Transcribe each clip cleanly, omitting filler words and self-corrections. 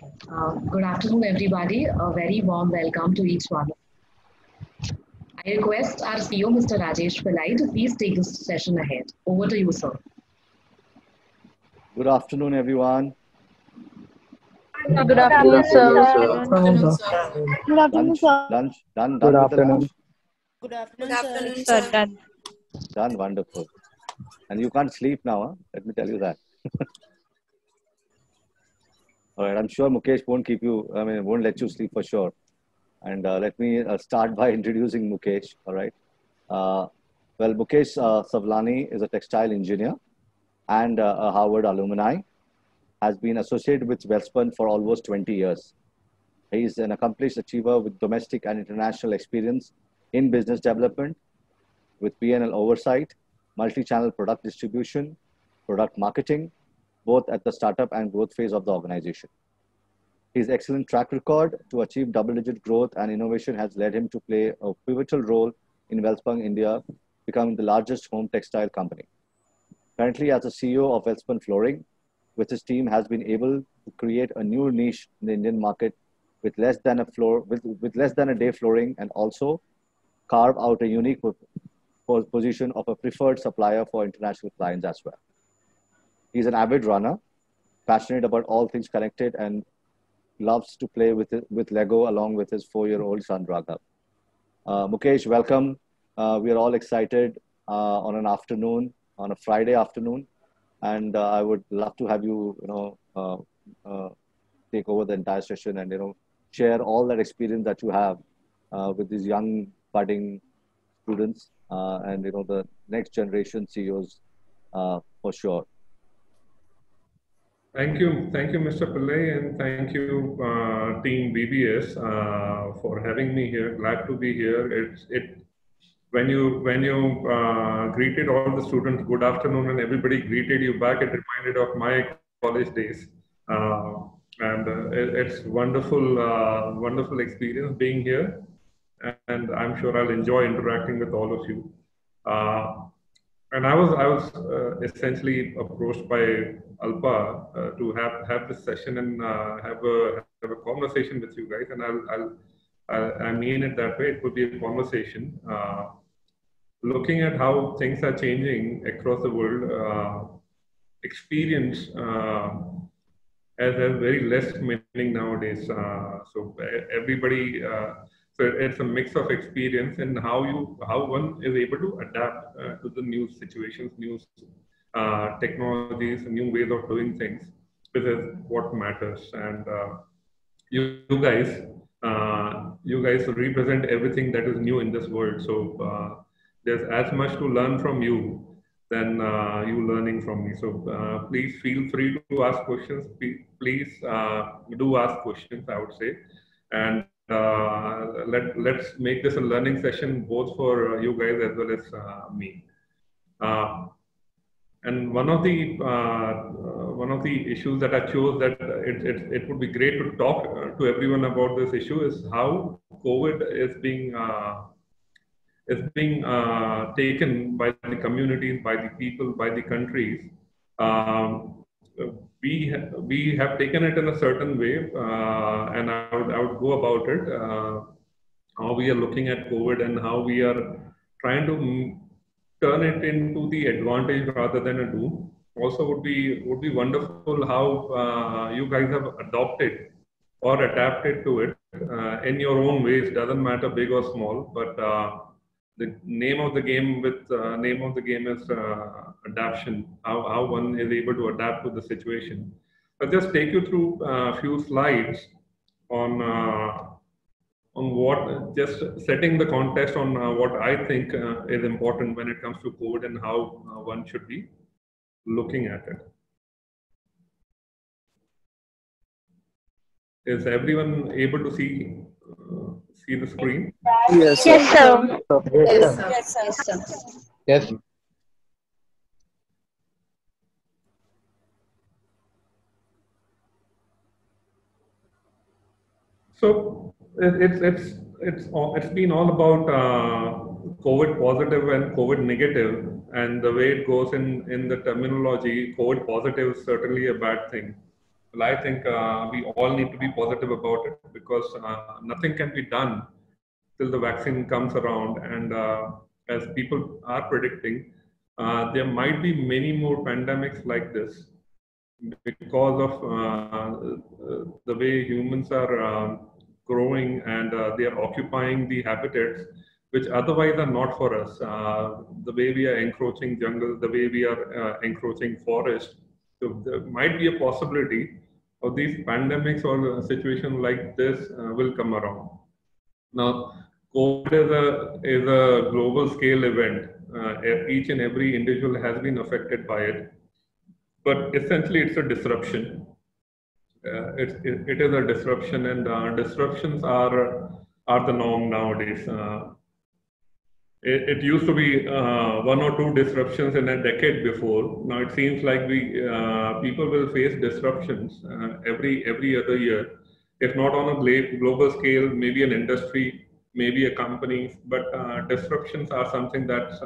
Good afternoon, everybody. A very warm welcome to each one. I request our CEO, Mr. Rajesh Pillai, to please take this session ahead. Over to you, sir. Good afternoon, everyone. Good afternoon, sir. Good afternoon, sir. Lunch done Good with the afternoon. lunch? Good afternoon, Sir, done. Done, wonderful. And you can't sleep now, huh? Let me tell you that. All right, I'm sure Mukesh won't won't let you sleep for sure. And let me start by introducing Mukesh, all right? Mukesh Savlani is a textile engineer and a Harvard alumni, has been associated with Welspun for almost 20 years. He is an accomplished achiever with domestic and international experience in business development, with P&L oversight, multi-channel product distribution, product marketing, both at the startup and growth phase of the organization. His excellent track record to achieve double-digit growth and innovation has led him to play a pivotal role in Welspun India, becoming the largest home textile company. Currently, as the CEO of Welspun Flooring, with his team has been able to create a new niche in the Indian market with less than a day flooring, and also carve out a unique position of a preferred supplier for international clients as well. He's an avid runner, passionate about all things connected, and loves to play with Lego along with his 4-year-old son Raghav. Mukesh, welcome. We are all excited on a Friday afternoon, and I would love to have you, take over the entire session and share all that experience that you have with these young budding students and the next generation CEOs for sure. Thank you, Mr. Pillai, and thank you, Team BBS, for having me here. Glad to be here. When you greeted all the students, good afternoon, and everybody greeted you back, it reminded of my college days, it's wonderful experience being here, and I'm sure I'll enjoy interacting with all of you. And I was essentially approached by Alpa to have this session and have a conversation with you guys, and I mean it that way. It would be a conversation looking at how things are changing across the world. Experience has very less meaning nowadays. So everybody. So it's a mix of experience and how one is able to adapt to the new situations, new technologies, new ways of doing things. This is what matters. And you guys represent everything that is new in this world. So there's as much to learn from you than you learning from me. So please feel free to ask questions. Please do ask questions, I would say. And let's make this a learning session both for you guys as well as me. And one of the issues that I chose that it would be great to talk to everyone about this issue is how COVID is being taken by the communities, by the people, by the countries. We have taken it in a certain way, and I would go about it. How we are looking at COVID and how we are trying to turn it into the advantage rather than a doom. Also, would be wonderful how you guys have adopted or adapted to it in your own ways. Doesn't matter big or small, but the name of the game is adaptation. How one is able to adapt to the situation. I'll just take you through a few slides on what, just setting the context on what I think is important when it comes to COVID and how one should be looking at it. Is everyone able to see the screen? Yes, sir. Yes, sir. Yes. So it's been all about COVID positive and COVID negative, and the way it goes in the terminology. COVID positive is certainly a bad thing. Well, I think we all need to be positive about it, because nothing can be done till the vaccine comes around. And as people are predicting, there might be many more pandemics like this, because of the way humans are growing, and they are occupying the habitats which otherwise are not for us. The way we are encroaching jungle, the way we are encroaching forest. So there might be a possibility of these pandemics or situations like this will come around. Now, COVID is a global scale event. Each and every individual has been affected by it. But essentially, it's a disruption. It is a disruption, and disruptions are the norm nowadays. It used to be one or two disruptions in a decade before. Now it seems like people will face disruptions every other year, if not on a global scale, maybe an industry, maybe a company. But disruptions are something that's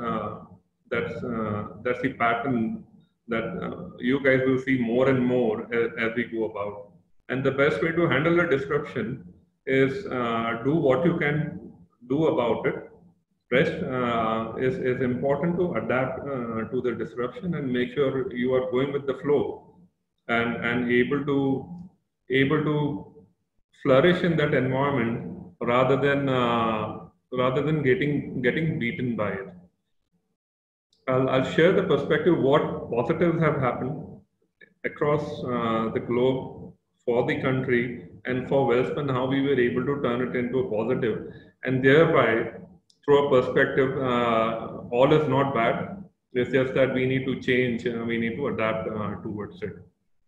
the pattern that you guys will see more and more as we go about. And the best way to handle a disruption is do what you can do about it. Rest is important to adapt to the disruption and make sure you are going with the flow and able to flourish in that environment rather than getting beaten by it. I'll share the perspective what positives have happened across the globe for the country and for Welspun, how we were able to turn it into a positive, and thereby through a perspective, all is not bad. It's just that we need to change, we need to adapt towards it.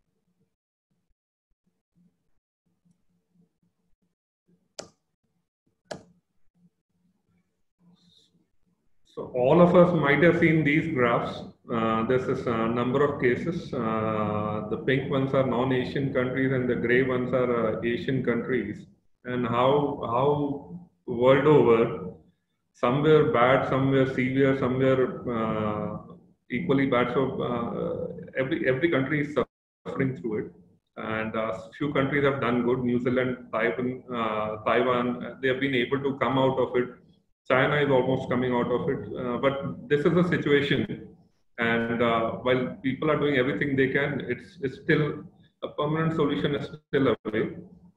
So all of us might have seen these graphs. This is a number of cases. The pink ones are non-Asian countries and the gray ones are Asian countries. And how world over, somewhere bad, somewhere severe, somewhere equally bad. So every country is suffering through it. And few countries have done good. New Zealand, Taiwan, they have been able to come out of it. China is almost coming out of it. But this is a situation. And while people are doing everything they can, it's still a permanent solution is still away.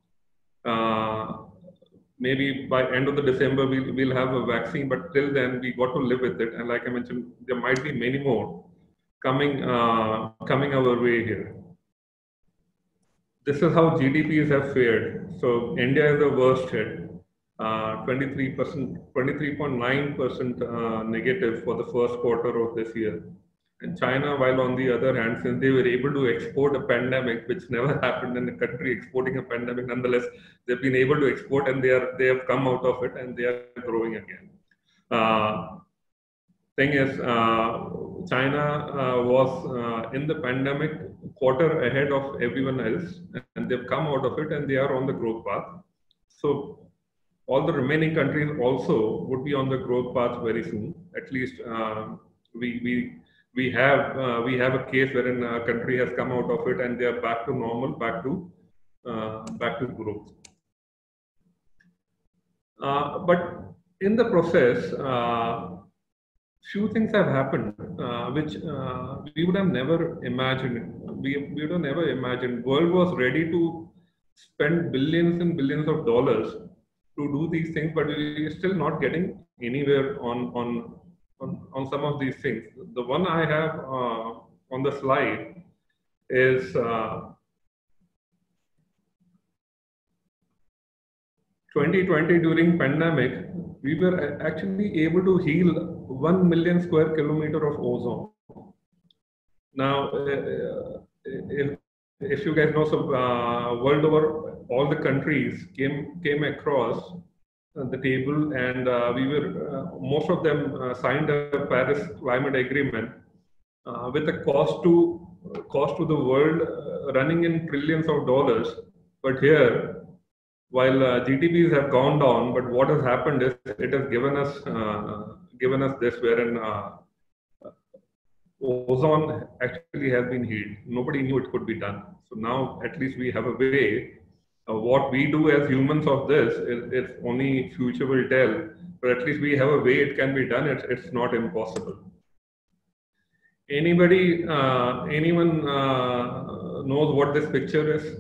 Maybe by end of the December, we'll have a vaccine, but till then we got to live with it. And like I mentioned, there might be many more coming our way here. This is how GDPs have fared. So India is the worst hit, 23.9% negative for the first quarter of this year. And China, while on the other hand, since they were able to export a pandemic, which never happened in a country exporting a pandemic, nonetheless, they've been able to export and they have come out of it and they are growing again. Thing is, China was in the pandemic quarter ahead of everyone else, and they've come out of it and they are on the growth path. So all the remaining countries also would be on the growth path very soon. At least we have a case wherein a country has come out of it and they are back to normal, back to growth. But in the process, few things have happened which we would have never imagined. We would have never imagined. World was ready to spend billions and billions of dollars to do these things, but we are still not getting anywhere on some of these things. The one I have on the slide is 2020 during pandemic, we were actually able to heal 1 million square kilometer of ozone. Now, if you guys know, so world over, all the countries came across the table, and we were most of them signed a Paris Climate Agreement with a cost to the world running in trillions of dollars. But here, while GDPs have gone down, but what has happened is it has given us this, wherein ozone actually has been healed. Nobody knew it could be done. So now at least we have a way. What we do as humans of this, it's only future will tell. But at least we have a way it can be done. It's not impossible. Anyone knows what this picture is?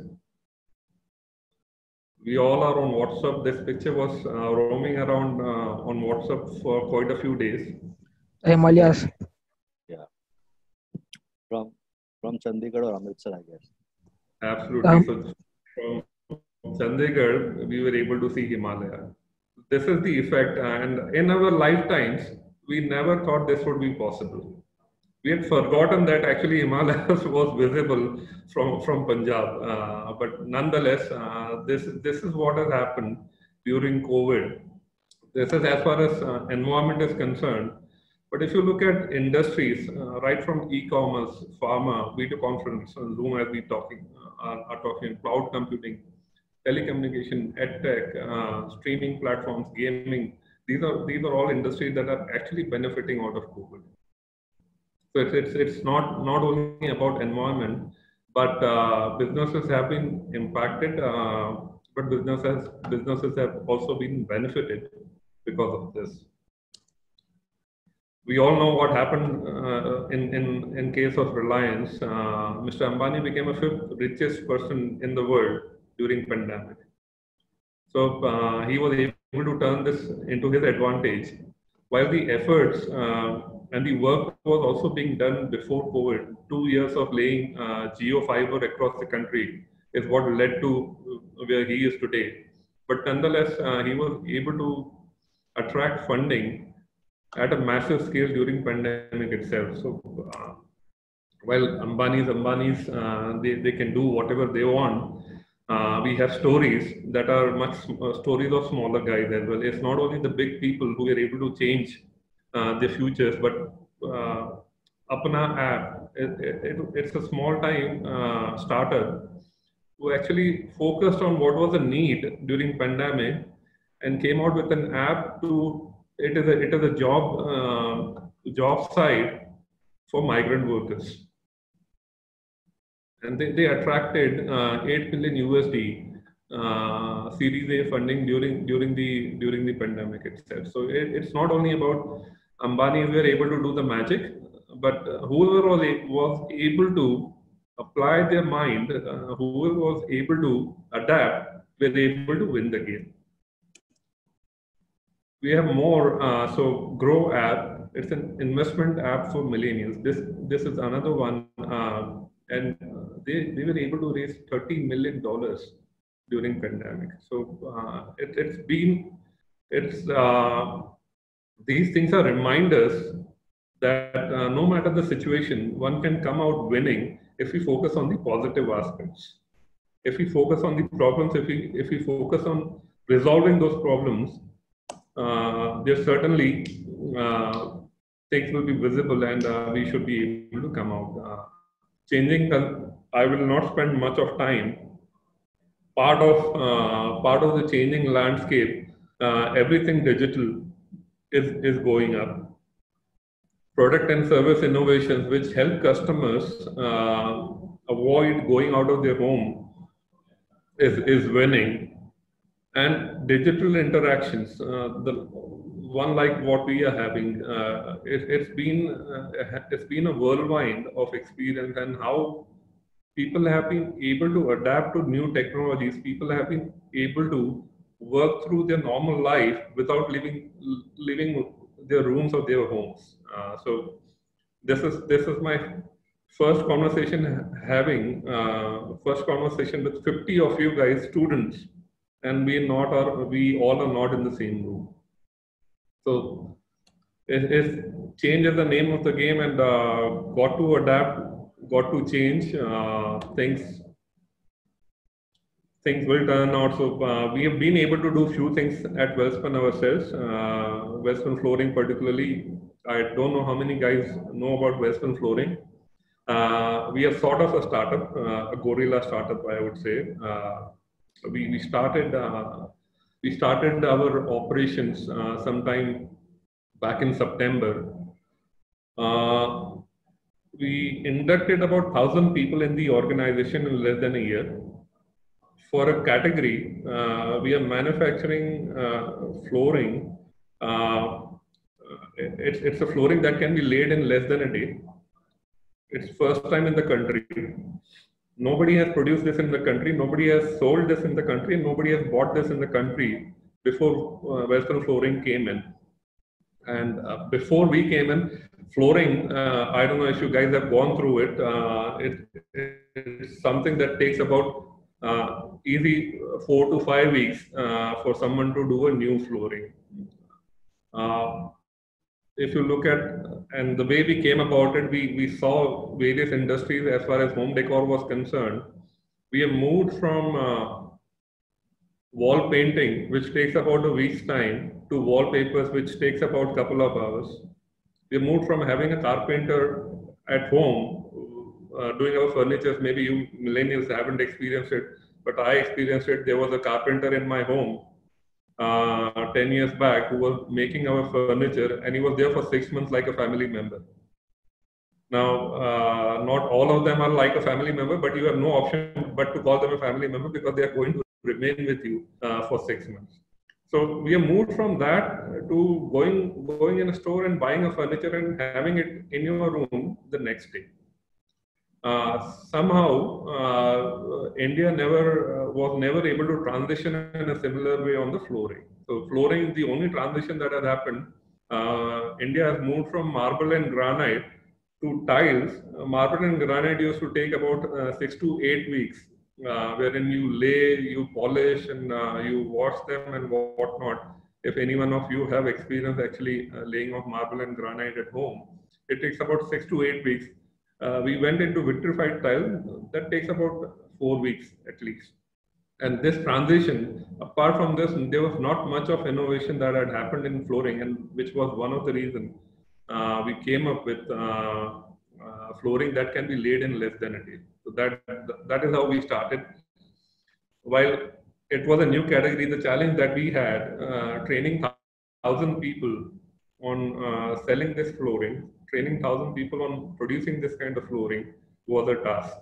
We all are on WhatsApp. This picture was roaming around on WhatsApp for quite a few days. Himalayas. Yeah. From Chandigarh or Amritsar, I guess. Absolutely. So from Chandigarh, we were able to see Himalaya. This is the effect. And in our lifetimes, we never thought this would be possible. We had forgotten that actually Himalayas was visible from Punjab. But nonetheless, this is what has happened during COVID. This is as far as environment is concerned. But if you look at industries, right from e-commerce, pharma, video conference, Zoom as we are talking, cloud computing, telecommunication, edtech, streaming platforms, gaming. These are all industries that are actually benefiting out of COVID. So it's not only about environment, but businesses have been impacted, but businesses have also been benefited because of this. We all know what happened in case of Reliance. Mr. Ambani became a 5th richest person in the world during pandemic. So he was able to turn this into his advantage, while the efforts and the work was also being done before COVID. 2 years of laying geo fiber across the country is what led to where he is today. But nonetheless, he was able to attract funding at a massive scale during pandemic itself. So while Ambani's, they can do whatever they want. We have stories that are stories of smaller guys as well. It's not only the big people who are able to change their futures, but Apna app, it's a small time startup who actually focused on what was the need during pandemic and came out with an app to, it is a job site for migrant workers. And they attracted 8 million USD Series A funding during the pandemic itself. So it's not only about Ambani were able to do the magic, but whoever was able to apply their mind, whoever was able to adapt, were able to win the game. We have more. So Grow app, it's an investment app for millennials. This is another one, and they were able to raise $30 million during pandemic. So these things are reminders that no matter the situation, one can come out winning if we focus on the positive aspects. If we focus on the problems, if we focus on resolving those problems, there certainly things will be visible, and we should be able to come out. I will not spend much of time. Part of the changing landscape, everything digital is going up. Product and service innovations which help customers avoid going out of their home is winning. And digital interactions, the one like what we are having, it's been a whirlwind of experience, and how people have been able to adapt to new technologies. People have been able to work through their normal life without leaving their rooms or their homes. So this is my first conversation with 50 of you guys, students, and we all are not in the same room. So change is the name of the game, and got to adapt, got to change. Things will turn out. So we have been able to do few things at Welspun ourselves. Welspun Flooring particularly, I don't know how many guys know about Welspun Flooring. We are sort of a startup, a guerrilla startup, I would say. We started our operations sometime back in September. we inducted about 1,000 people in the organization in less than a year. For a category, we are manufacturing flooring. It's a flooring that can be laid in less than a day. It's first time in the country. Nobody has produced this in the country. Nobody has sold this in the country. Nobody has bought this in the country before Welspun Flooring came in. And before we came in, flooring, I don't know if you guys have gone through it. It's something that takes about easy 4 to 5 weeks for someone to do a new flooring. If you look at, and the way we came about it, we saw various industries as far as home decor was concerned. We have moved from wall painting, which takes about a week's time, to wallpapers, which takes about a couple of hours. We moved from having a carpenter at home doing our furniture. Maybe you millennials haven't experienced it, but I experienced it. There was a carpenter in my home 10 years back who was making our furniture, and he was there for 6 months like a family member. Now, not all of them are like a family member, but you have no option but to call them a family member because they are going to remain with you for 6 months. So we have moved from that to going in a store and buying a furniture and having it in your room the next day. Somehow, India was never able to transition in a similar way on the flooring. So flooring is the only transition that has happened. India has moved from marble and granite to tiles. Marble and granite used to take about 6 to 8 weeks, wherein you lay, you polish, and you wash them and whatnot. If any one of you have experience actually laying of marble and granite at home, it takes about 6 to 8 weeks. We went into vitrified tile. That takes about 4 weeks at least. And this transition, apart from this, there was not much of innovation that had happened in flooring, and which was one of the reasons we came up with flooring that can be laid in less than a day. So that is how we started. While it was a new category, the challenge that we had, training 1,000 people on selling this flooring, training 1,000 people on producing this kind of flooring was a task.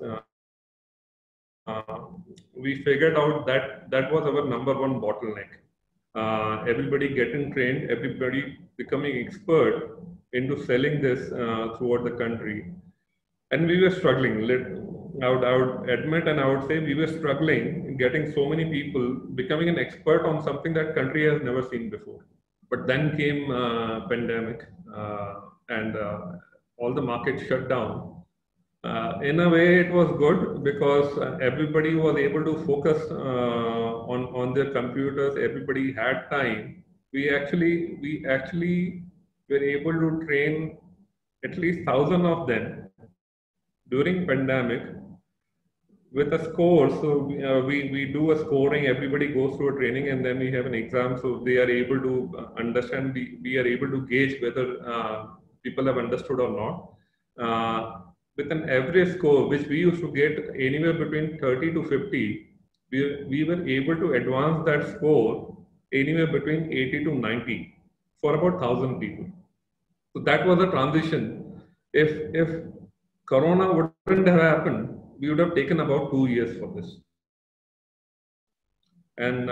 We figured out that was our number one bottleneck. Everybody getting trained, everybody becoming expert into selling this throughout the country. And we were struggling. I would admit, and I would say we were struggling getting so many people becoming an expert on something that country has never seen before. But then came pandemic and all the markets shut down. In a way, it was good because everybody was able to focus on their computers. Everybody had time. We actually were able to train at least 1,000 of them during pandemic with a score. So we do a scoring. Everybody goes through a training, and then we have an exam. So they are able to understand. We are able to gauge whether people have understood or not. With an average score, which we used to get anywhere between 30 to 50, we were able to advance that score anywhere between 80 to 90 for about 1,000 people. So that was a transition. If Corona wouldn't have happened, we would have taken about 2 years for this. And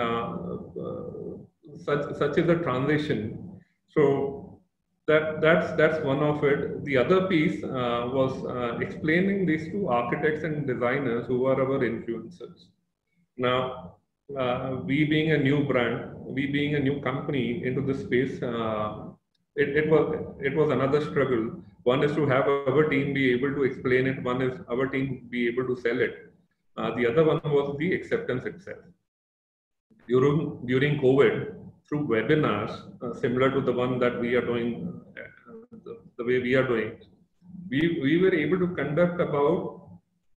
such is the transition. So that's one of it. The other piece was explaining this to architects and designers who are our influencers. Now, we being a new brand, we being a new company into this space, it was another struggle. One is to have our team be able to explain it. One is our team be able to sell it. The other one was the acceptance itself. During COVID, through webinars, similar to the one that we are doing, the way we are doing, we were able to conduct about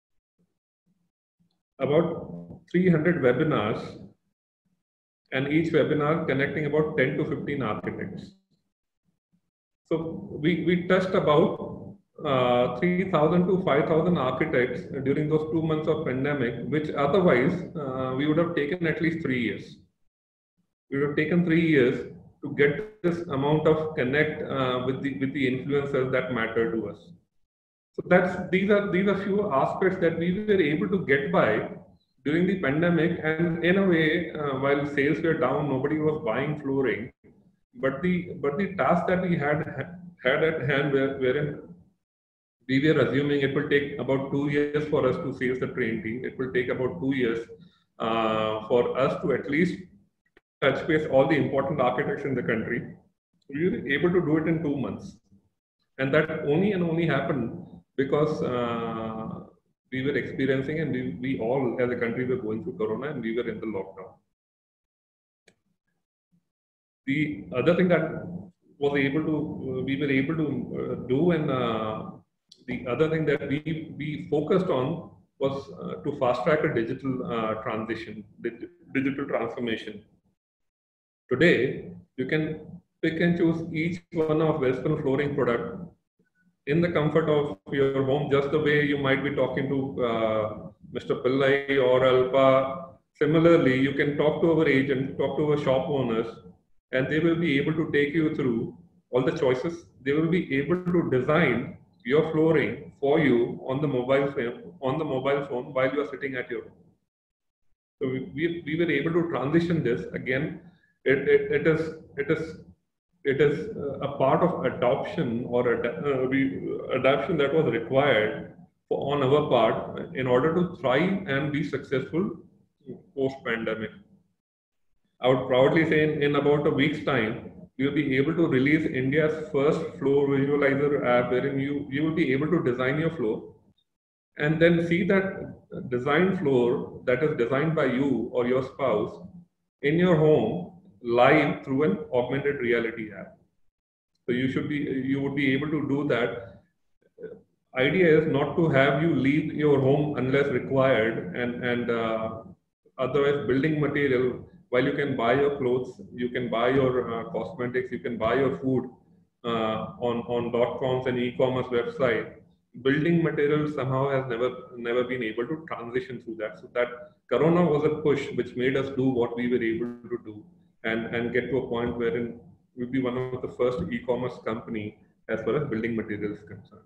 300 webinars, and each webinar connecting about 10 to 15 architects. So we touched about 3,000 to 5,000 architects during those 2 months of pandemic, which otherwise we would have taken at least 3 years. We would have taken 3 years to get this amount of connect with the influencers that matter to us. So these are few aspects that we were able to get by during the pandemic, and in a way, while sales were down, nobody was buying flooring. But the task that we had at hand, wherein we were assuming it will take about 2 years for us to sales the train team. It will take about 2 years for us to at least touch base all the important architects in the country. We were able to do it in 2 months, and that only and only happened because we were experiencing, and we all as a country were going through Corona, and we were in the lockdown. The other thing that we were able to do, and the other thing that we focused on was to fast track a digital transition, digital transformation. Today, you can pick and choose each one of Welspun flooring product in the comfort of your home, just the way you might be talking to Mr. Pillai or Alpa. Similarly, you can talk to our agent, talk to our shop owners, and they will be able to take you through all the choices. They will be able to design your flooring for you on the mobile phone while you are sitting at your home. So we were able to transition this again. It is a part of adoption or adoption that was required on our part in order to thrive and be successful post-pandemic. I would proudly say in about a week's time, we will be able to release India's first floor visualizer app, wherein you will be able to design your floor and then see that design floor that is designed by you or your spouse in your home live through an augmented reality app. So you would be able to do that. Idea is not to have you leave your home unless required, and otherwise building material. While you can buy your clothes, you can buy your cosmetics, you can buy your food on .coms and e-commerce website. Building materials somehow has never been able to transition through that. So that Corona was a push which made us do what we were able to do and get to a point wherein we'll be one of the first e-commerce company as far as building materials is concerned.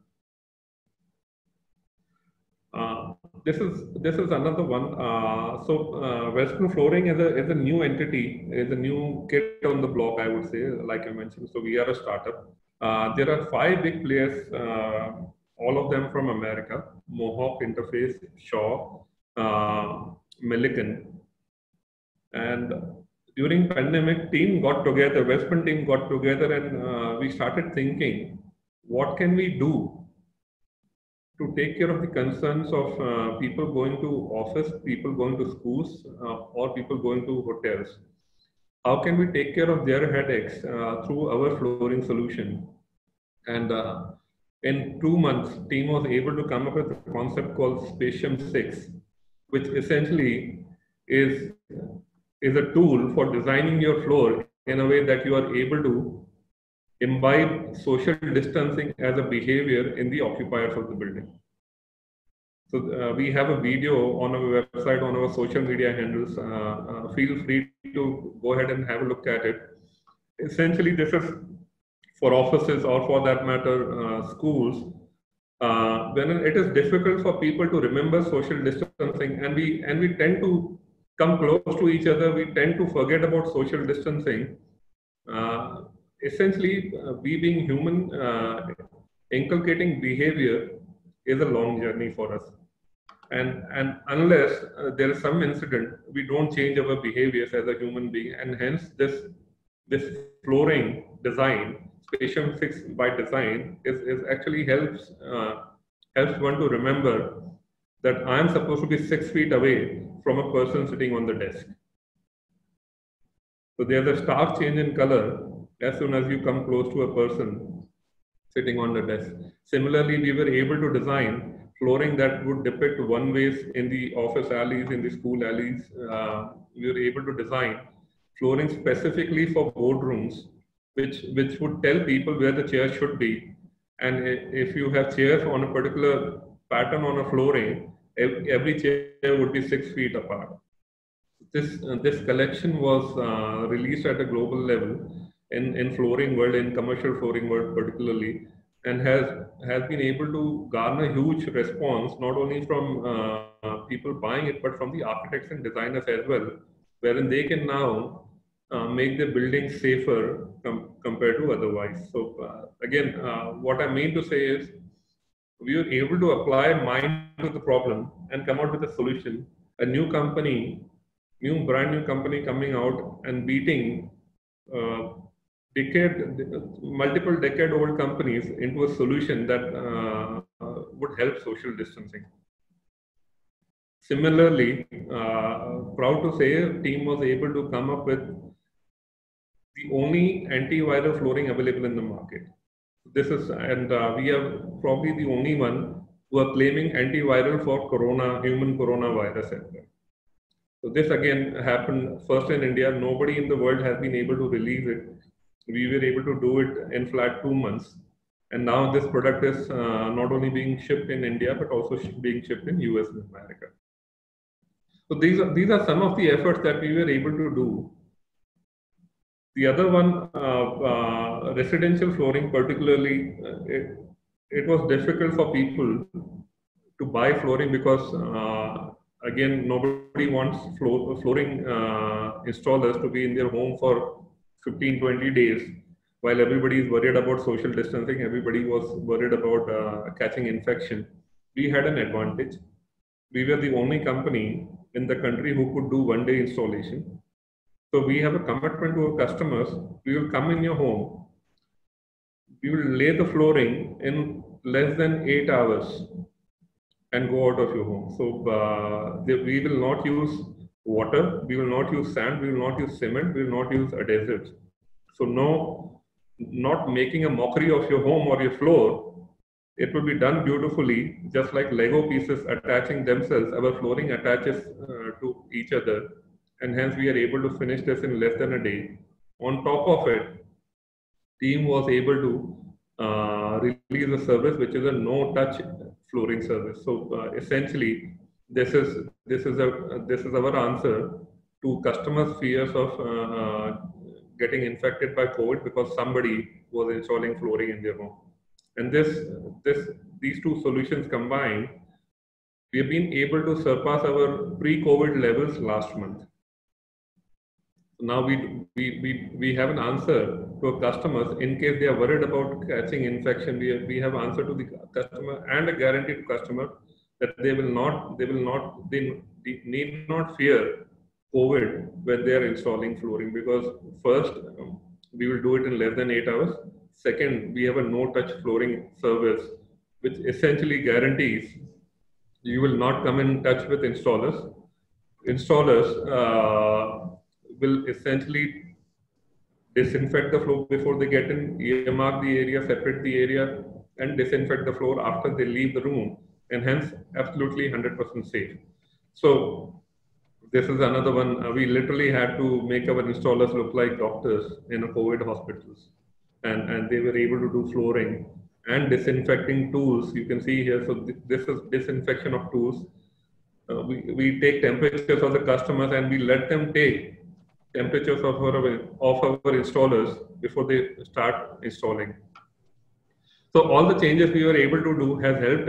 This is another one. Welspun Flooring is a new entity, is a new kid on the block, I would say, like I mentioned. So we are a startup. There are 5 big players, all of them from America: Mohawk, Interface, Shaw, Milliken. And during pandemic, team got together, Welspun team got together, and we started thinking, what can we do to take care of the concerns of people going to office, people going to schools, or people going to hotels? How can we take care of their headaches through our flooring solution? And in 2 months, team was able to come up with a concept called Spatium 6, which essentially is a tool for designing your floor in a way that you are able to imbibe social distancing as a behavior in the occupiers of the building. So we have a video on our website, on our social media handles. Feel free to go ahead and have a look at it. Essentially, this is for offices, or for that matter, schools. When it is difficult for people to remember social distancing, and we tend to come close to each other, we tend to forget about social distancing. Essentially, we being human, inculcating behavior is a long journey for us. And unless there is some incident, we don't change our behaviors as a human being. And hence this flooring design, Spatium 6 by design, is actually helps one to remember that I am supposed to be 6 feet away from a person sitting on the desk. So there's a stark change in color as soon as you come close to a person sitting on the desk. Similarly, we were able to design flooring that would depict one-ways in the office alleys, in the school alleys. We were able to design flooring specifically for boardrooms, which would tell people where the chair should be. And if you have chairs on a particular pattern on a flooring, every chair would be 6 feet apart. This collection was released at a global level in flooring world, in commercial flooring world particularly, and has been able to garner huge response, not only from people buying it, but from the architects and designers as well, wherein they can now make the buildings safer compared to otherwise. So again, what I mean to say is, we were able to apply mind to the problem and come out with a solution. A new company, brand new company coming out and beating uh, multiple decade old companies into a solution that would help social distancing. Similarly, proud to say, a team was able to come up with the only antiviral flooring available in the market. This is, and we are probably the only one who are claiming antiviral for human coronavirus as well. So this again happened first in India. Nobody in the world has been able to release it. We were able to do it in flat 2 months. And now this product is not only being shipped in India, but also being shipped in US and America. So these are some of the efforts that we were able to do. The other one, residential flooring particularly, it was difficult for people to buy flooring because again, nobody wants flooring installers to be in their home for 15-20 days while everybody is worried about social distancing. Everybody was worried about catching infection. We had an advantage. We were the only company in the country who could do one-day installation. So we have a commitment to our customers. We will come in your home. We will lay the flooring in less than 8 hours and go out of your home. So we will not use water. We will not use sand. We will not use cement. We will not use adhesives. So not making a mockery of your home or your floor. It will be done beautifully, just like Lego pieces attaching themselves. Our flooring attaches to each other. And hence we are able to finish this in less than a day. On top of it, team was able to release a service which is a no-touch flooring service. So essentially, this is our answer to customers' fears of getting infected by COVID because somebody was installing flooring in their home. And these two solutions combined, we have been able to surpass our pre-COVID levels last month. Now we have an answer to our customers in case they are worried about catching infection. We have answer to the customer and a guarantee to customer that they need not fear COVID when they are installing flooring, because first we will do it in less than 8 hours. Second, we have a no-touch flooring service, which essentially guarantees you will not come in touch with installers. Installers will essentially disinfect the floor before they get in, earmark the area, separate the area, and disinfect the floor after they leave the room, and hence absolutely 100% safe. So this is another one. We literally had to make our installers look like doctors in a COVID hospitals, and they were able to do flooring and disinfecting tools. You can see here. So this is disinfection of tools. We take temperatures of the customers and we let them take temperatures of our installers before they start installing. So all the changes we were able to do has helped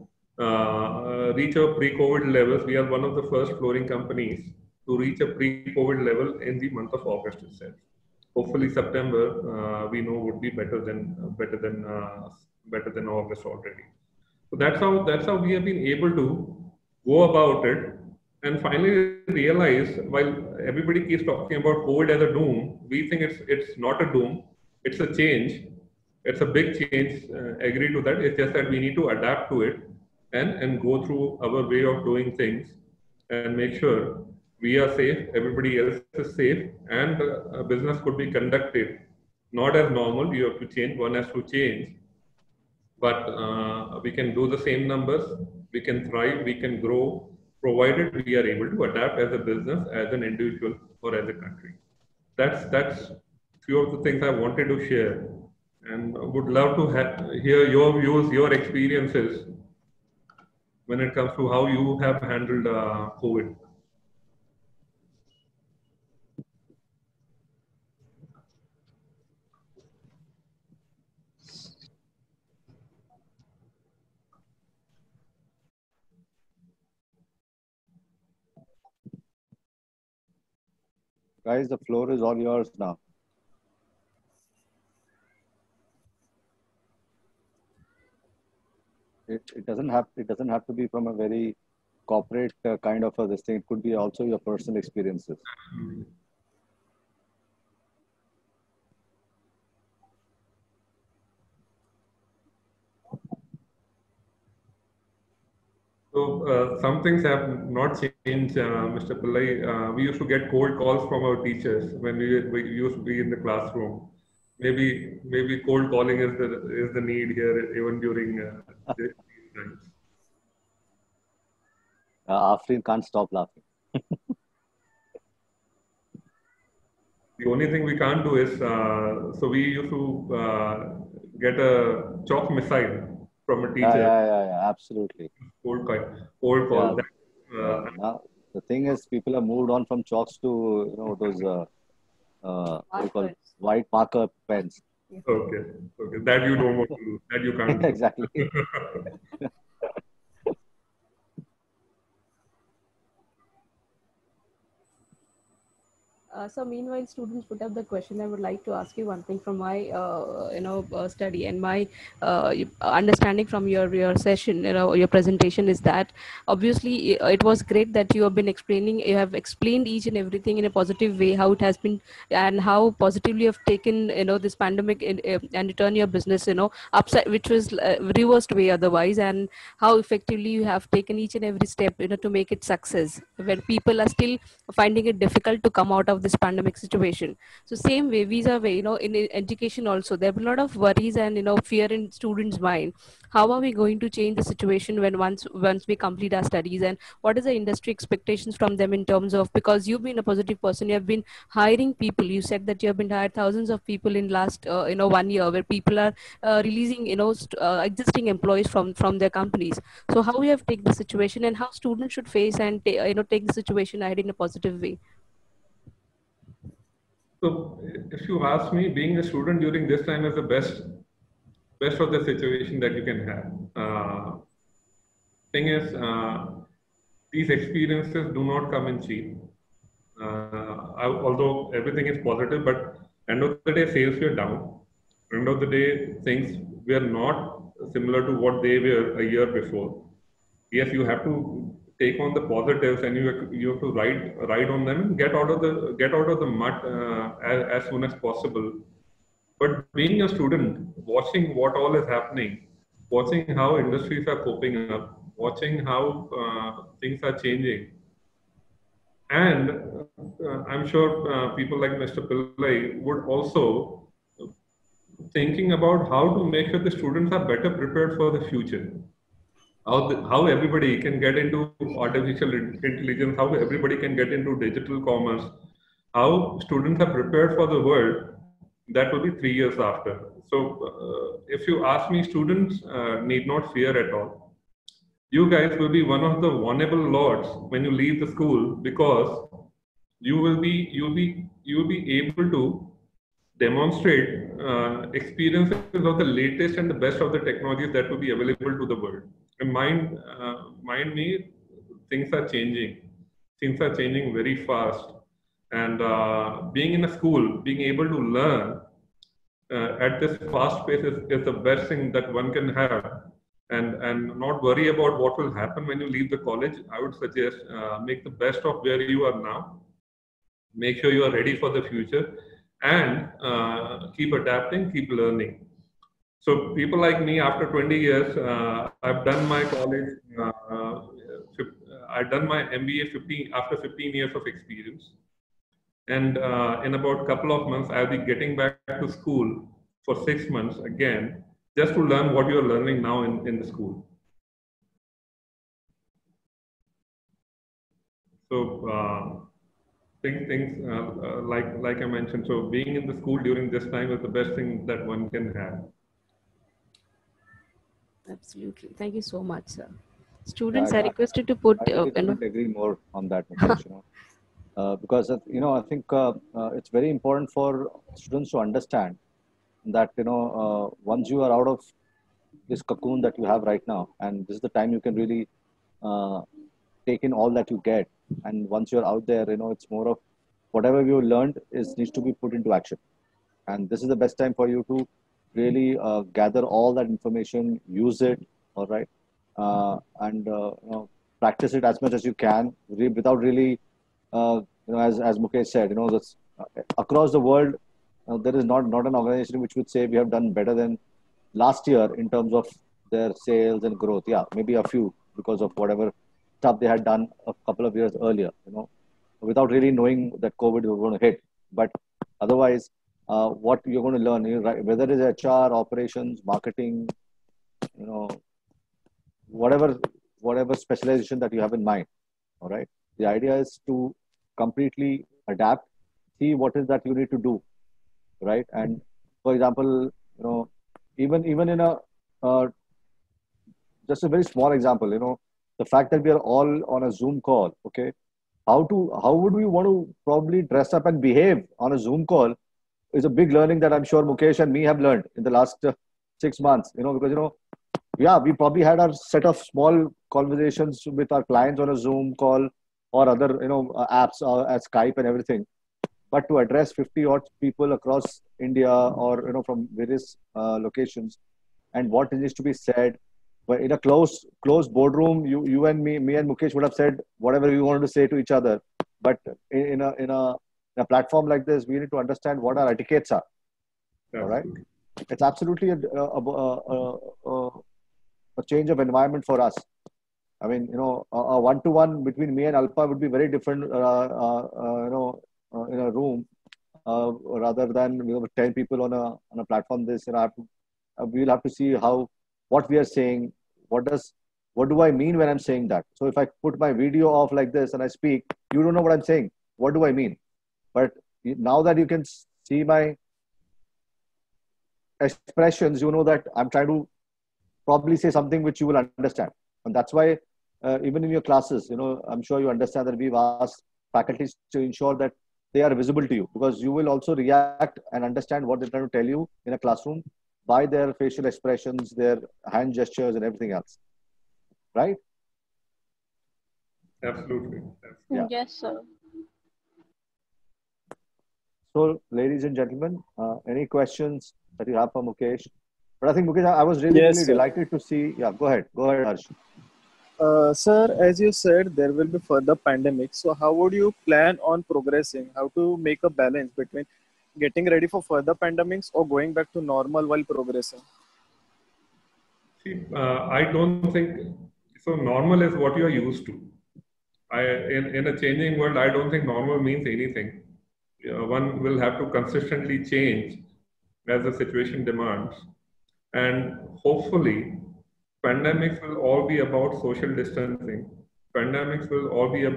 us reach our pre-COVID levels. We are one of the first flooring companies to reach a pre-COVID level in the month of August itself. Hopefully September we know would be better than August already. So that's how we have been able to go about it. And finally realize, while everybody keeps talking about COVID as a doom, we think it's not a doom, it's a change. It's a big change, agree to that. It's just that we need to adapt to it and go through our way of doing things and make sure we are safe, everybody else is safe, and a business could be conducted not as normal. You have to change, one has to change, but we can do the same numbers, we can thrive, we can grow, provided we are able to adapt as a business, as an individual, or as a country. That's few of the things I wanted to share, and would love to hear your views, your experiences when it comes to how you have handled COVID. Guys, the floor is all yours now. It doesn't have to be from a very corporate kind of a this thing. It could be also your personal experiences. So some things have not changed, Mr. Pillai. We used to get cold calls from our teachers when we used to be in the classroom. Maybe cold calling is the need here even during these times. Afrin can't stop laughing. The only thing we can't do is so we used to get a chalk missile from a teacher. Yeah, absolutely. Cold call. Yeah. Now the thing is, people have moved on from chalks to those what do you call it? White marker pens. Okay. That you don't want to do. That you can't. Exactly. So meanwhile, students put up the question. I would like to ask you one thing from my, study and my understanding from your session, your presentation is that obviously it was great that you have been explaining. You have explained each and everything in a positive way, how it has been and how positively you have taken, this pandemic and turn your business, upside, which was reversed way otherwise, and how effectively you have taken each and every step, to make it success when people are still finding it difficult to come out of this pandemic situation. So same way, vis-a-vis, in education also, there are a lot of worries and fear in students' mind. How are we going to change the situation when once we complete our studies, and what is the industry expectations from them in terms of, because you've been a positive person, you have been hiring people. You said that you have been hired thousands of people in last 1 year, where people are releasing existing employees from their companies. So how we have taken the situation, and how students should face and take the situation ahead in a positive way. So, if you ask me, being a student during this time is the best of the situation that you can have. Thing is, these experiences do not come in cheap. Although everything is positive, but end of the day, sales were down. End of the day, things were not similar to what they were a year before. Yes, you have to take on the positives, and you have to ride on them and get out of the mud as soon as possible. But being a student, watching what all is happening, watching how industries are coping up, watching how things are changing, and I'm sure people like Mr. Pillai would also thinking about how to make sure the students are better prepared for the future. How everybody can get into artificial intelligence, how everybody can get into digital commerce, how students are prepared for the world that will be 3 years after. So if you ask me, students need not fear at all. You guys will be one of the vulnerable lots when you leave the school, because you'll be able to demonstrate experiences of the latest and the best of the technologies that will be available to the world. And mind me, things are changing. Things are changing very fast. And being in a school, being able to learn at this fast pace is the best thing that one can have. And not worry about what will happen when you leave the college. I would suggest make the best of where you are now. Make sure you are ready for the future, and keep adapting, keep learning. So people like me, after 20 years, I've done my college, I've done my MBA after 15 years of experience. And in about a couple of months, I'll be getting back to school for 6 months again, just to learn what you're learning now in the school. So things like I mentioned, so being in the school during this time is the best thing that one can have. Absolutely. Thank you so much, sir. Students are requested to put. I couldn't agree more on that, Mukesh, because I think it's very important for students to understand that once you are out of this cocoon that you have right now, and this is the time you can really take in all that you get. And once you're out there, it's more of whatever you learned needs to be put into action. And this is the best time for you to really gather all that information, use it, all right, and practice it as much as you can without really, as Mukesh said, that's, across the world, there is not an organization which would say we have done better than last year in terms of their sales and growth. Yeah, maybe a few because of whatever stuff they had done a couple of years earlier, without really knowing that COVID was going to hit. But otherwise, what you're going to learn, whether it's HR, operations, marketing, whatever specialization that you have in mind. All right. The idea is to completely adapt, see what is that you need to do, right? And for example, even in a just a very small example, the fact that we are all on a Zoom call, okay, how would we want to probably dress up and behave on a Zoom call is a big learning that I'm sure Mukesh and me have learned in the last 6 months, because yeah, we probably had our set of small conversations with our clients on a Zoom call or other apps as Skype and everything. But to address 50 odd people across India or from various locations, and what needs to be said, but in a closed boardroom, you and me and Mukesh would have said whatever we wanted to say to each other. But in a platform like this, we need to understand what our etiquettes are. All right, it's absolutely a change of environment for us. I mean, a one-to-one between me and Alpa would be very different, in a room, rather than 10 people on a platform. We'll have to see what we are saying. What do I mean when I'm saying that? So if I put my video off like this and I speak, you don't know what I'm saying. What do I mean? But now that you can see my expressions, you know that I'm trying to probably say something which you will understand. And that's why even in your classes, I'm sure you understand that we've asked faculties to ensure that they are visible to you, because you will also react and understand what they're trying to tell you in a classroom by their facial expressions, their hand gestures and everything else. Right? Absolutely. Yeah. Yes, sir. So, ladies and gentlemen, any questions that you have for Mukesh? But I think, Mukesh, I was really delighted to see. Yeah, go ahead, Harsh. Sir, as you said, there will be further pandemics. So how would you plan on progressing? How to make a balance between getting ready for further pandemics or going back to normal while progressing? See, I don't think so. Normal is what you are used to. In a changing world, I don't think normal means anything. One will have to consistently change as the situation demands, and hopefully pandemics will all be about social distancing. Pandemics will all be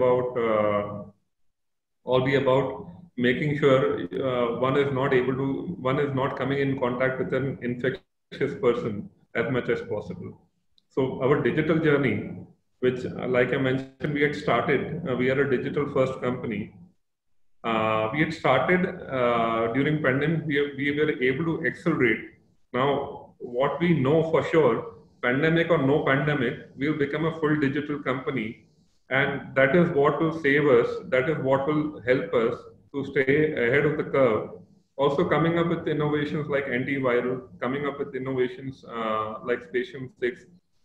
about making sure one is not coming in contact with an infectious person as much as possible. So our digital journey, which like I mentioned, we had started, we are a digital first company. We had started during pandemic, we were able to accelerate. Now, what we know for sure, pandemic or no pandemic, we'll become a full digital company. And that is what will save us. That is what will help us to stay ahead of the curve. Also coming up with innovations like antiviral, coming up with innovations like Spatium 6,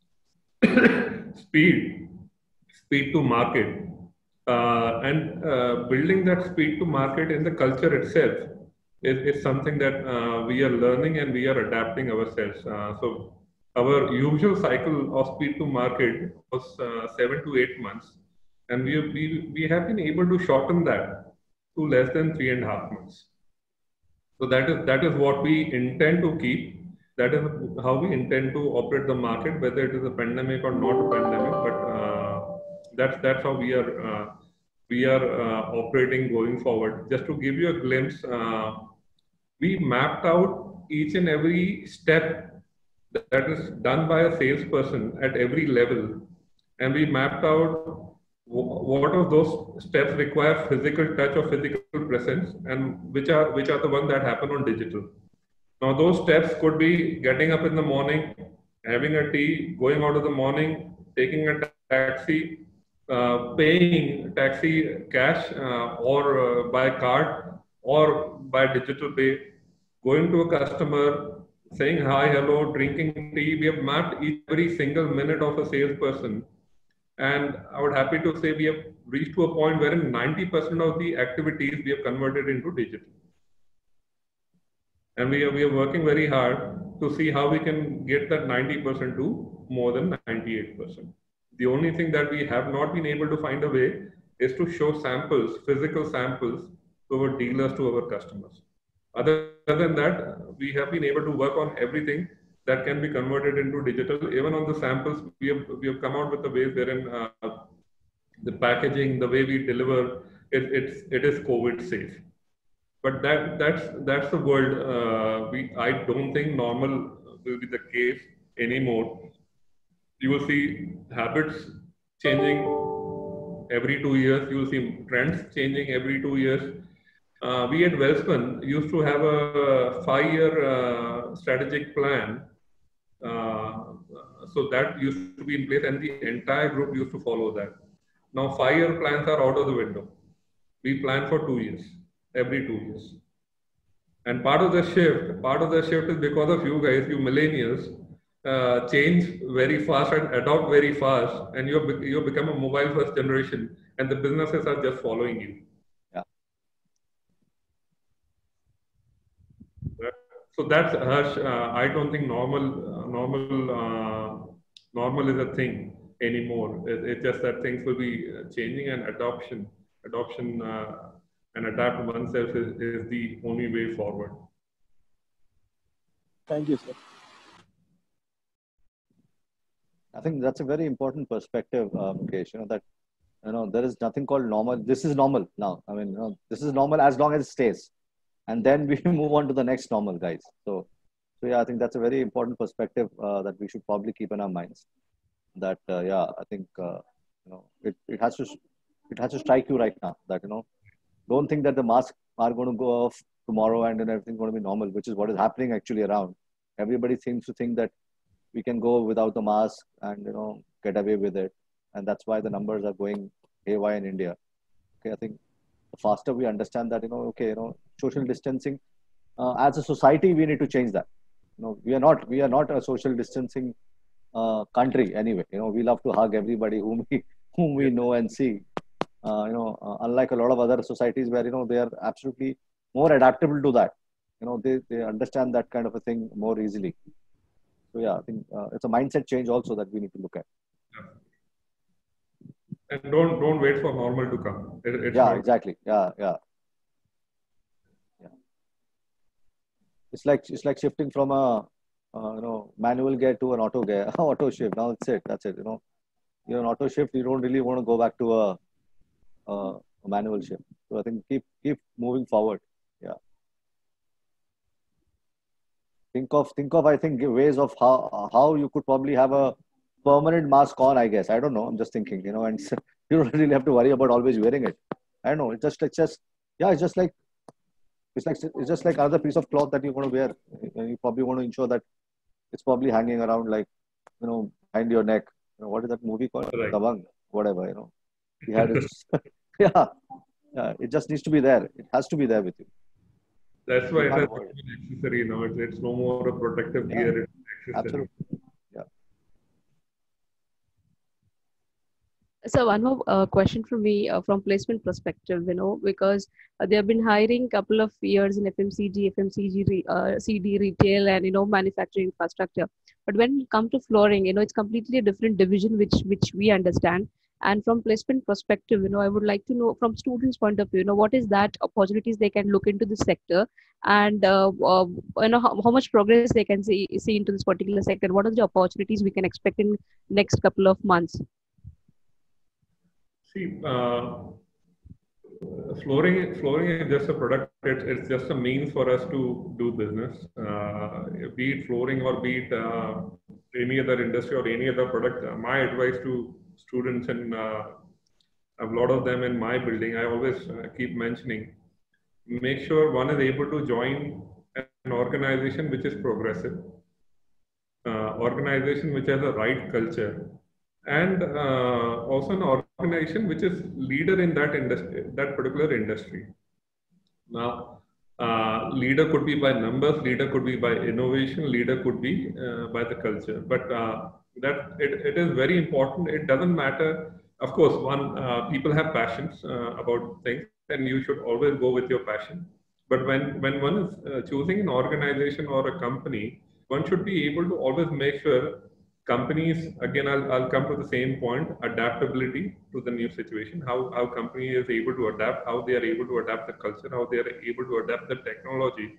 speed to market. And building that speed to market in the culture itself is something that we are learning and we are adapting ourselves. So our usual cycle of speed to market was 7 to 8 months, and we have been able to shorten that to less than 3.5 months. So that is what we intend to keep. That is how we intend to operate the market, whether it is a pandemic or not a pandemic. But that's how we are operating going forward. Just to give you a glimpse, we mapped out each and every step that is done by a salesperson at every level, and we mapped out what of those steps require physical touch or physical presence, and which are the ones that happen on digital. Now, those steps could be getting up in the morning, having a tea, going out of the morning, taking a taxi, paying taxi cash or by card or by digital pay, going to a customer, saying hi, hello, drinking tea. We have mapped every single minute of a salesperson. And I would happy to say we have reached to a point wherein 90% of the activities we have converted into digital. And we are working very hard to see how we can get that 90% to more than 98%. The only thing that we have not been able to find a way is to show samples, physical samples, to our dealers, to our customers. Other than that, we have been able to work on everything that can be converted into digital. Even on the samples, we have come out with the ways wherein the packaging, the way we deliver, it is COVID safe. But that's the world. I don't think normal will be the case anymore. You will see habits changing every 2 years. You will see trends changing every 2 years. We at Welspun used to have a 5-year strategic plan. So that used to be in place, and the entire group used to follow that. Now 5-year plans are out of the window. We plan for 2 years, every 2 years. And part of the shift is because of you guys, you millennials, change very fast and adopt very fast, and you become a mobile first generation, and the businesses are just following you. Yeah. So that's Harsh. I don't think normal is a thing anymore. It's just that things will be changing, and adoption and adapt oneself is the only way forward. Thank you, sir. I think that's a very important perspective, Mukesh. That there is nothing called normal. This is normal now. I mean, this is normal as long as it stays, and then we move on to the next normal, guys. So yeah, I think that's a very important perspective that we should probably keep in our minds. That yeah, I think it has to strike you right now. That don't think that the masks are going to go off tomorrow and then everything's going to be normal, which is what is happening actually around. Everybody seems to think that we can go without the mask and get away with it, and that's why the numbers are going haywire in India. Okay, I think the faster we understand that social distancing as a society, we need to change that. We are not a social distancing country anyway. We love to hug everybody whom we know and see. Unlike a lot of other societies where they are absolutely more adaptable to that. They understand that kind of a thing more easily. So yeah, I think it's a mindset change also that we need to look at. And don't wait for normal to come. Exactly. Yeah. It's like shifting from a manual gear to an auto shift. Now that's it. You're an auto shift. You don't really want to go back to a manual shift. So I think keep moving forward. Yeah. Think of I think ways of how you could probably have a permanent mask on. I guess I don't know. I'm just thinking. And you don't really have to worry about always wearing it. I don't know. It's just like another piece of cloth that you're going to wear. You probably want to ensure that it's probably hanging around like behind your neck. What is that movie called? Right. Tabang, whatever. He had it. Yeah. It just needs to be there. It has to be there with you. That's why it has become an accessory now. It's no more a protective gear. It's accessory. Absolutely. Yeah. So one more question from me from placement perspective, because they have been hiring couple of years in FMCG, CD retail, and manufacturing infrastructure. But when it comes to flooring, it's completely a different division which we understand. And from placement perspective, I would like to know from students' point of view, what is that opportunities they can look into this sector, and how much progress they can see into this particular sector. What are the opportunities we can expect in next couple of months? See, flooring is just a product. It's just a means for us to do business. Be it flooring or be it any other industry or any other product. My advice to students, and a lot of them in my building, I always keep mentioning, make sure one is able to join an organization which is progressive, organization which has a right culture, and also an organization which is leader in that industry, that particular industry. Now, leader could be by numbers, leader could be by innovation, leader could be by the culture. But that it is very important. It doesn't matter. Of course, people have passions about things, and you should always go with your passion. But when one is choosing an organization or a company, one should be able to always make sure companies, again, I'll come to the same point, adaptability to the new situation, how company is able to adapt, how they are able to adapt the culture, how they are able to adapt the technology,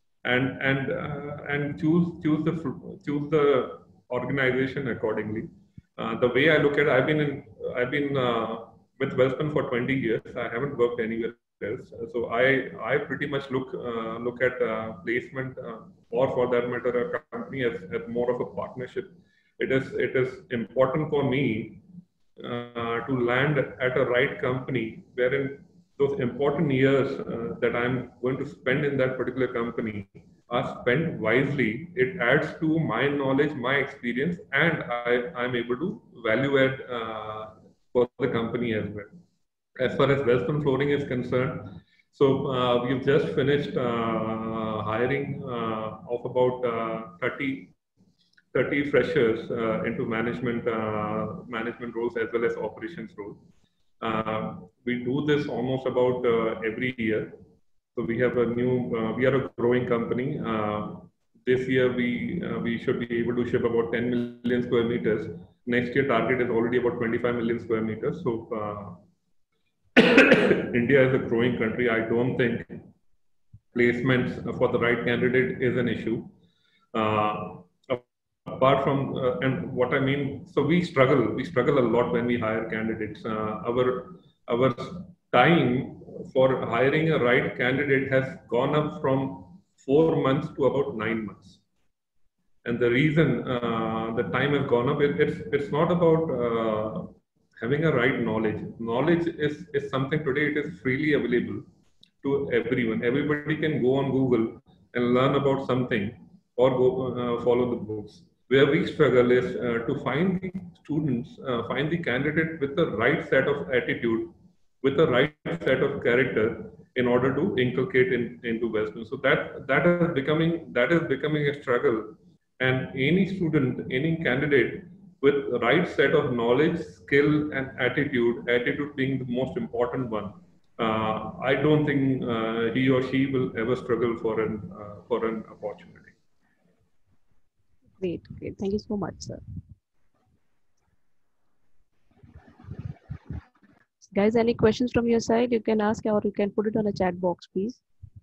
and choose the organization accordingly. The way I look at it, I've been with Welspun for 20 years. I haven't worked anywhere else, so I pretty much look at placement, or for that matter, a company as more of a partnership. It is important for me to land at a right company wherein those important years that I'm going to spend in that particular company are spent wisely. It adds to my knowledge, my experience, and I'm able to value add for the company as well. As far as Welspun Flooring is concerned, so we've just finished hiring of about 30 freshers into management roles as well as operations roles. We do this almost about every year. So we have we are a growing company. This year we should be able to ship about 10 million square meters. Next year target is already about 25 million square meters. So India is a growing country. I don't think placements for the right candidate is an issue. Apart from, and what I mean, so we struggle a lot when we hire candidates. Our time for hiring a right candidate has gone up from 4 months to about 9 months. And the reason the time has gone up, it's not about having a right knowledge. Knowledge is something today, it is freely available to everyone. Everybody can go on Google and learn about something or go follow the books. Where we struggle is to find the students, find the candidate with the right set of attitude, with the right set of character in order to inculcate into Welspun. So that is becoming a struggle. And any student, any candidate with the right set of knowledge, skill, and attitude being the most important one, I don't think he or she will ever struggle for an opportunity. Great. Thank you so much, sir. Guys, any questions from your side? You can ask or you can put it on a chat box, please.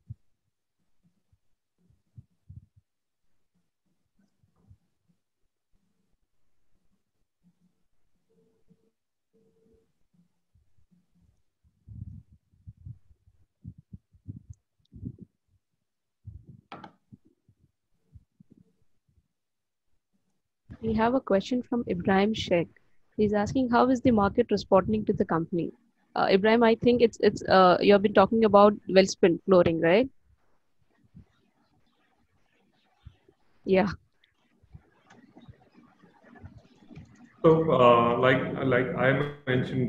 We have a question from Ibrahim Sheikh. He's asking, how is the market responding to the company? Ibrahim, I think it's you have been talking about Welspun Flooring, right? Yeah. So, like I mentioned,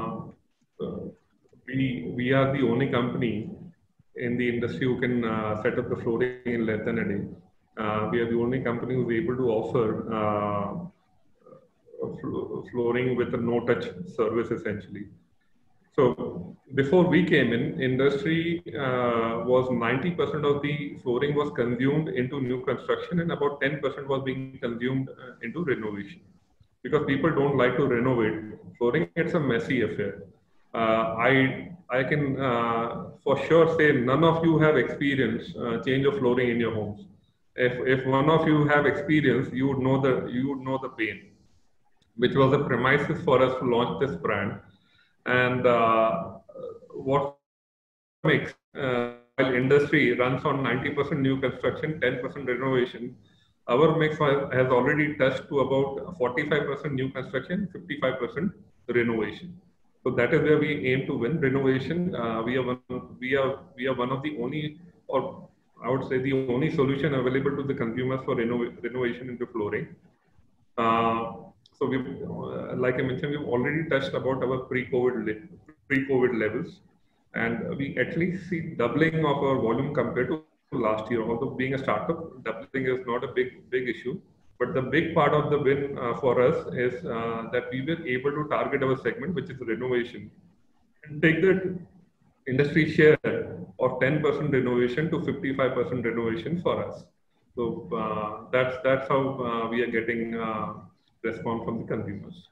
we are the only company in the industry who can set up the flooring in less than a day. We are the only company who is able to offer flooring with a no-touch service, essentially. So before we came in, industry was 90% of the flooring was consumed into new construction, and about 10% was being consumed into renovation. Because people don't like to renovate flooring, it's a messy affair. I can for sure say none of you have experienced change of flooring in your homes. If one of you have experience, you would know the pain, which was the premises for us to launch this brand. And what makes while industry runs on 90% new construction, 10% renovation, our mix has already touched to about 45% new construction, 55% renovation. So that is where we aim to win. Renovation, we are one of the only, or I would say the only solution available to the consumers for renovation into flooring. So So we, like I mentioned, we've already touched about our pre-COVID levels, and we at least see doubling of our volume compared to last year. Although being a startup, doubling is not a big issue. But the big part of the win for us is that we were able to target our segment, which is renovation, and take that industry share of 10% renovation to 55% renovation for us. So that's how we are getting response from the consumers.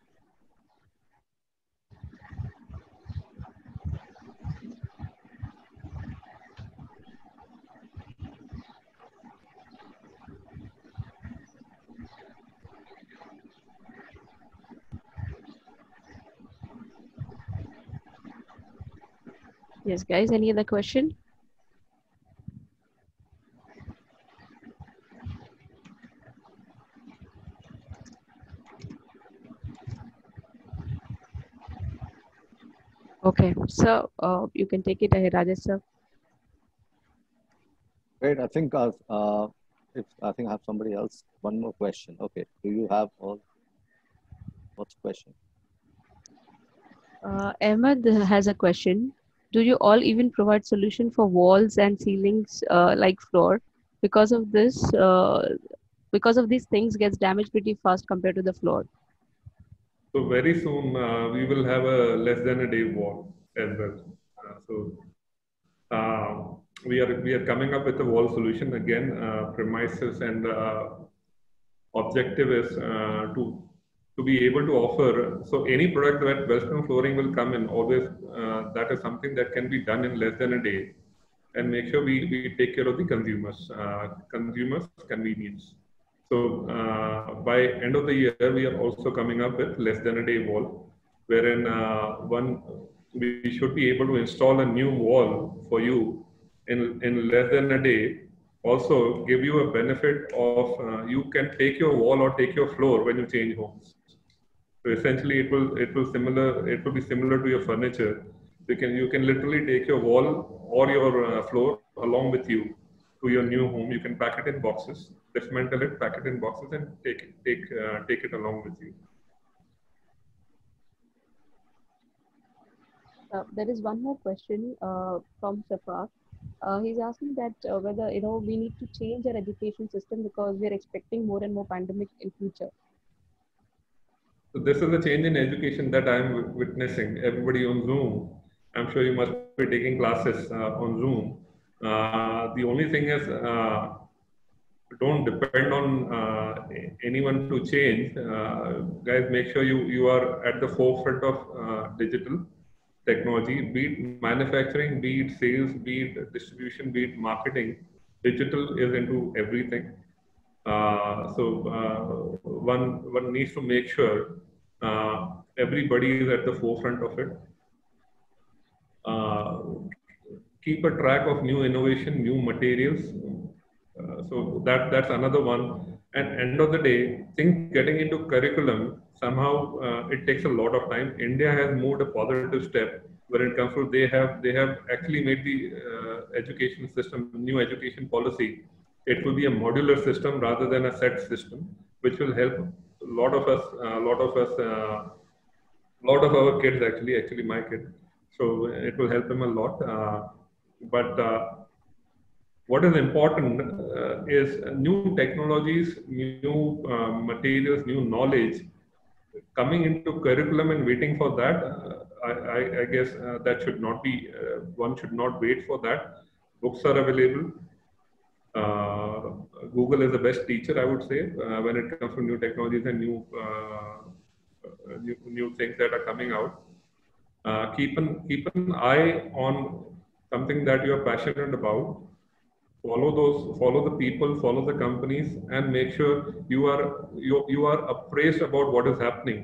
Yes, guys, any other question? Okay, so you can take it ahead, Rajesh sir. Great. I think I have somebody else. One more question. Okay. Do you have all? What's the question? Ahmed has a question. Do you all even provide solution for walls and ceilings like floor? Because of this, because of these things gets damaged pretty fast compared to the floor. So very soon we will have a less than a day wall as well. We are coming up with a wall solution again. Premises and objective is to be able to offer. So any product that Welspun Flooring will come in, always that is something that can be done in less than a day, and make sure we take care of the consumers' convenience. So by end of the year, we are also coming up with less than a day wall, wherein we should be able to install a new wall for you in less than a day. Also give you a benefit of you can take your wall or take your floor when you change homes. So essentially, it will be similar to your furniture. You can literally take your wall or your floor along with you to your new home. You can pack it in boxes, dismantle it, pack it in boxes, and take it along with you. There is one more question from Shafaq. He's asking that whether we need to change our education system because we are expecting more and more pandemic in future. So this is a change in education that I'm witnessing. Everybody on Zoom. I'm sure you must be taking classes on Zoom. The only thing is, don't depend on anyone to change. Guys, make sure you are at the forefront of digital technology, be it manufacturing, be it sales, be it distribution, be it marketing. Digital is into everything. So one needs to make sure everybody is at the forefront of it. Keep a track of new innovation, new materials. So that's another one. And end of the day, things getting into curriculum, somehow it takes a lot of time. India has moved a positive step when it comes to they have actually made the education system, new education policy. It will be a modular system rather than a set system, which will help a lot of our kids, actually my kid. So it will help them a lot. But what is important is new technologies, new materials, new knowledge coming into curriculum and waiting for that. I guess that should not be, one should not wait for that. Books are available. Google is the best teacher, I would say, when it comes to new technologies and new things that are coming out. Keep an eye on something that you are passionate about. Follow the people, follow the companies, and make sure you are appraised about what is happening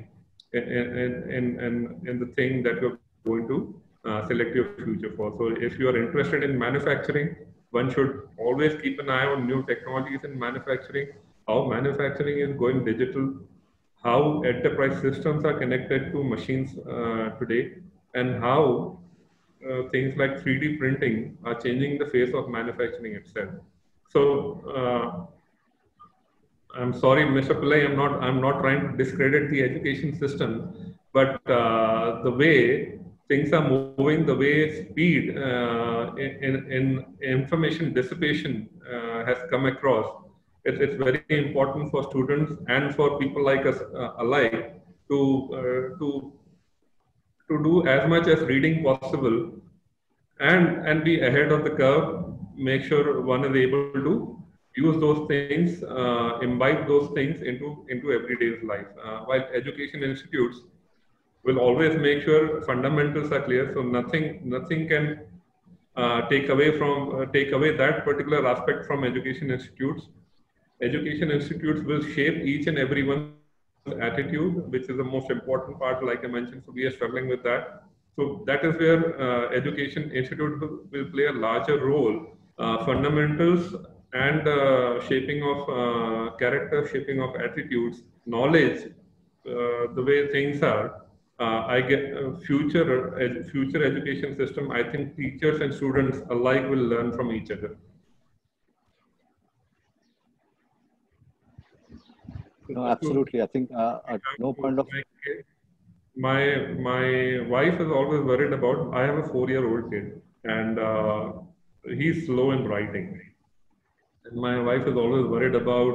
in the thing that you're going to select your future for. So if you are interested in manufacturing, one should always keep an eye on new technologies in manufacturing, how manufacturing is going digital, how enterprise systems are connected to machines today, and how things like 3D printing are changing the face of manufacturing itself. So I'm sorry, Mr. Pillai, I'm not trying to discredit the education system, but the way things are moving, the way speed in information dissipation has come across, it's very important for students and for people like us alike to do as much as reading possible and be ahead of the curve, make sure one is able to use those things, imbibe those things into everyday's life. While education institutes will always make sure fundamentals are clear, so nothing can take away that particular aspect from education institutes. Education institutes will shape each and everyone's attitude, which is the most important part, like I mentioned. So we are struggling with that. So that is where education institute will play a larger role. Fundamentals and shaping of character, shaping of attitudes, knowledge, the way things are. I get future education system. I think teachers and students alike will learn from each other. No, absolutely. I think at no point of my wife is always worried about. I have a 4-year-old kid, and he's slow in writing. And my wife is always worried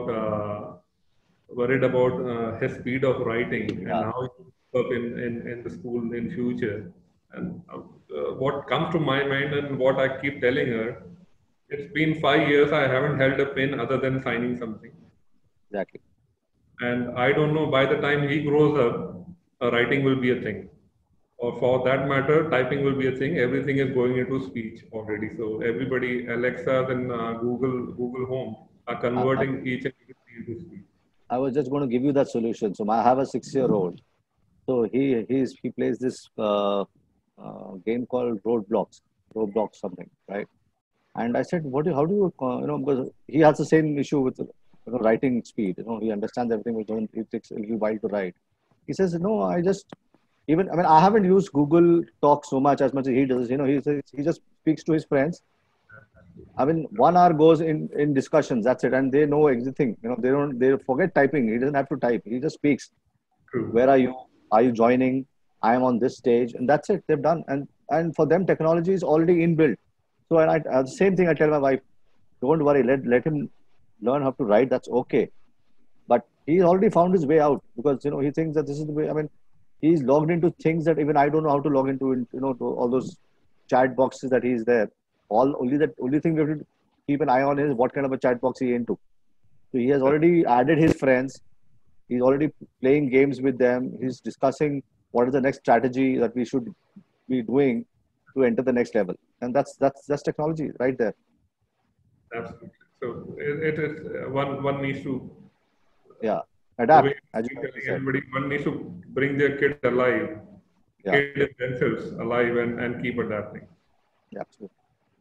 about his speed of writing and how he up in the school in future. And what comes to my mind and what I keep telling her, it's been 5 years. I haven't held a pen other than signing something. Exactly. And I don't know, by the time he grows up, writing will be a thing. Or for that matter, typing will be a thing. Everything is going into speech already. So everybody, Alexa and Google Home are converting each and everything into speech. I was just going to give you that solution. So I have a 6-year-old. So he plays this game called Roblox something, right? And I said, how do you, because he has the same issue with writing speed. He understands everything, but it takes a little while to write. He says, no, I haven't used Google Talk so much as he does. He just speaks to his friends. 1 hour goes in discussions. That's it, and they know everything. They forget typing. He doesn't have to type. He just speaks. True. Where are you? Are you joining? I am on this stage, and that's it. They've done. And for them, technology is already inbuilt. So, and the same thing I tell my wife: don't worry. Let him learn how to write. That's okay. But he's already found his way out because he thinks that this is the way. He's logged into things that even I don't know how to log into. To all those chat boxes that he's there. Only thing we have to keep an eye on is what kind of a chat box he's into. So he has already added his friends. He's already playing games with them. He's discussing what is the next strategy that we should be doing to enter the next level. And that's technology right there. Absolutely. So it is one needs to adapt. Everybody, one needs to bring their kid alive, kid themselves alive, and keep adapting. Yeah, absolutely.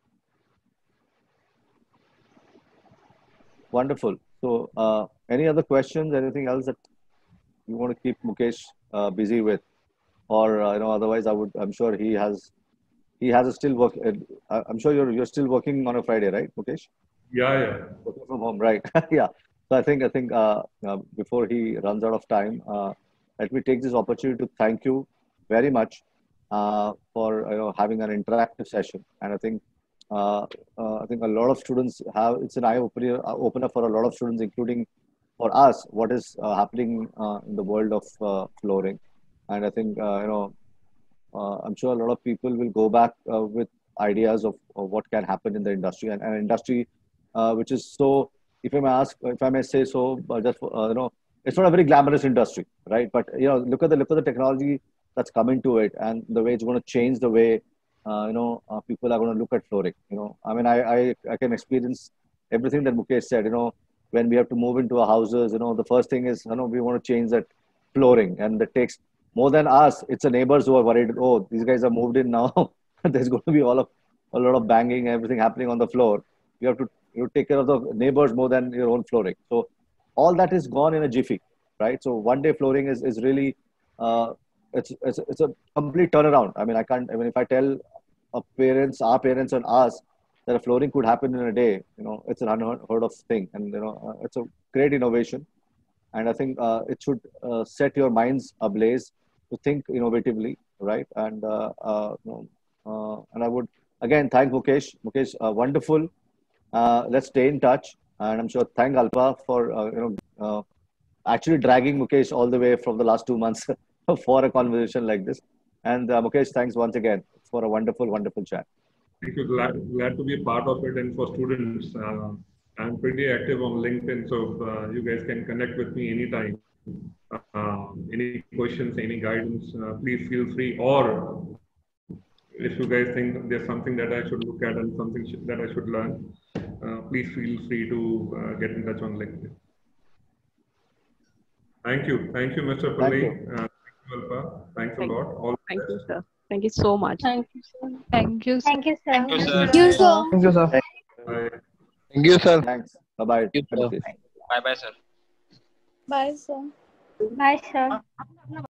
Wonderful. So, any other questions? Anything else that you want to keep Mukesh busy with, or otherwise, I'm sure he has a still work. I'm sure you're still working on a Friday, right, Mukesh? Yeah. Working from home, right? Yeah. So I think before he runs out of time, let me take this opportunity to thank you very much for having an interactive session. And I think a lot of students it's an eye opener for a lot of students, including for us, what is happening in the world of flooring. And I think I'm sure a lot of people will go back with ideas of what can happen in the industry, and an industry which is so, if I may say so, just it's not a very glamorous industry, right? But look at the technology that's coming to it, and the way it's going to change the way people are going to look at flooring. I can experience everything that Mukesh said. When we have to move into our houses, the first thing is we want to change that flooring, and that takes more than us. It's the neighbors who are worried. Oh, these guys are moved in now. There's going to be a lot of banging, everything happening on the floor. You have to take care of the neighbors more than your own flooring. So all that is gone in a jiffy, right? So one day flooring is really it's a complete turnaround. If I tell our parents and us that a flooring could happen in a day, it's an unheard of thing, and it's a great innovation. And I think it should set your minds ablaze to think innovatively, right? And I would again thank Mukesh. Mukesh, wonderful. Let's stay in touch, and I'm sure thank Alpa for actually dragging Mukesh all the way from the last 2 months for a conversation like this. And Mukesh, thanks once again for a wonderful, wonderful chat. Thank you. Glad to be a part of it. And for students, I'm pretty active on LinkedIn, so you guys can connect with me anytime. Any questions, any guidance, please feel free. Or if you guys think there's something that I should look at and something that I should learn, please feel free to get in touch on LinkedIn. Thank you, Mr. Pillai. Thank you, Alpa. Thanks a lot. Thank you, sir. Thank you so much. Thank you, sir. Thank you, sir. Thank you, sir. Thank you, sir. Thank you, sir. Thank you, sir. Bye. Thank you, sir. Thanks. Bye-bye. Thank you, sir. Bye-bye, sir. Bye, sir. Bye, sir.